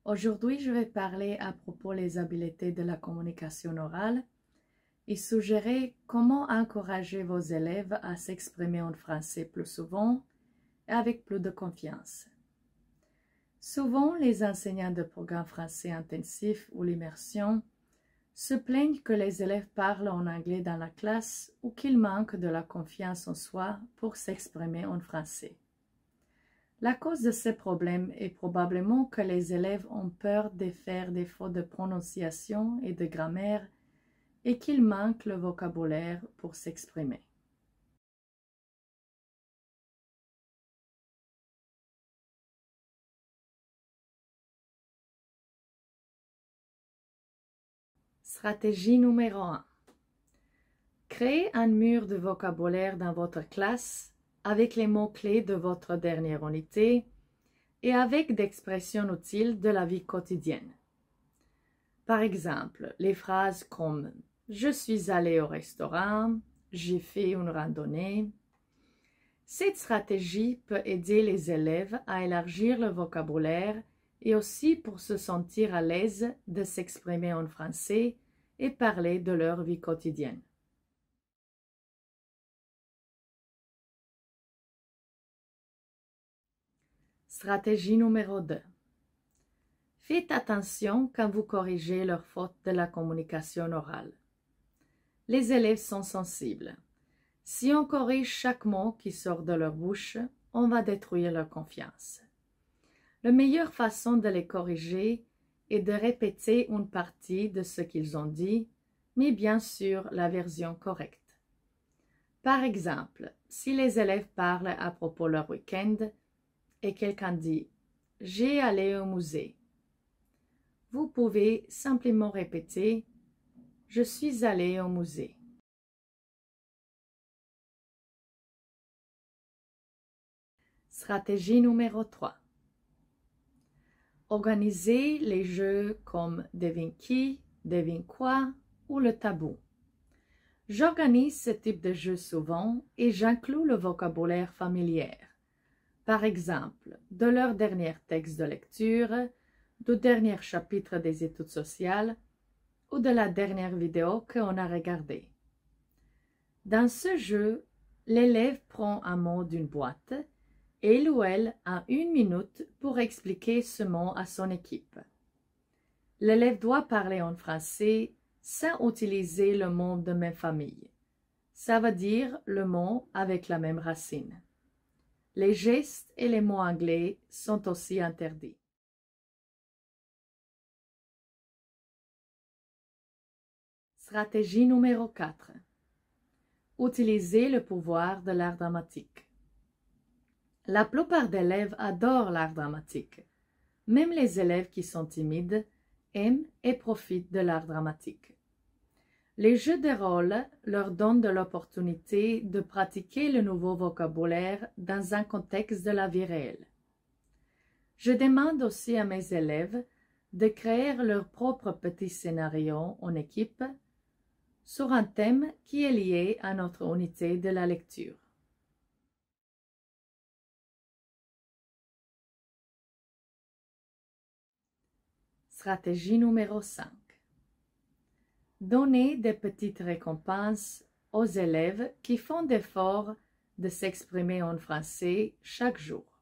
Aujourd'hui, je vais parler à propos des habiletés de la communication orale et suggérer comment encourager vos élèves à s'exprimer en français plus souvent et avec plus de confiance. Souvent, les enseignants de programmes français intensifs ou l'immersion se plaignent que les élèves parlent en anglais dans la classe ou qu'ils manquent de la confiance en soi pour s'exprimer en français. La cause de ce problème est probablement que les élèves ont peur de faire des fautes de prononciation et de grammaire et qu'ils manquent le vocabulaire pour s'exprimer. Stratégie numéro 1. Créez un mur de vocabulaire dans votre classe avec les mots-clés de votre dernière unité et avec d'expressions utiles de la vie quotidienne. Par exemple, les phrases comme « Je suis allé au restaurant »,« J'ai fait une randonnée ». Cette stratégie peut aider les élèves à élargir le vocabulaire et aussi pour se sentir à l'aise de s'exprimer en français et parler de leur vie quotidienne. Stratégie numéro 2. Faites attention quand vous corrigez leurs fautes de la communication orale. Les élèves sont sensibles. Si on corrige chaque mot qui sort de leur bouche, on va détruire leur confiance. La meilleure façon de les corriger est de répéter une partie de ce qu'ils ont dit, mais bien sûr la version correcte. Par exemple, si les élèves parlent à propos de leur week-end et quelqu'un dit « J'ai allé au musée », vous pouvez simplement répéter « Je suis allé au musée ». Stratégie numéro 3. Organisez les jeux comme Devine qui, Devine quoi ou le tabou. J'organise ce type de jeu souvent et j'inclus le vocabulaire familier. Par exemple, de leur dernier texte de lecture, du dernier chapitre des études sociales ou de la dernière vidéo qu'on a regardée. Dans ce jeu, l'élève prend un mot d'une boîte et il ou elle a 1 minute pour expliquer ce mot à son équipe. L'élève doit parler en français sans utiliser le mot de même famille. Ça veut dire le mot avec la même racine. Les gestes et les mots anglais sont aussi interdits. Stratégie numéro 4. Utilisez le pouvoir de l'art dramatique. La plupart des élèves adorent l'art dramatique. Même les élèves qui sont timides aiment et profitent de l'art dramatique. Les jeux de rôle leur donnent de l'opportunité de pratiquer le nouveau vocabulaire dans un contexte de la vie réelle. Je demande aussi à mes élèves de créer leur propre petit scénario en équipe sur un thème qui est lié à notre unité de la lecture. Stratégie numéro 5. Donnez des petites récompenses aux élèves qui font l'effort de s'exprimer en français chaque jour.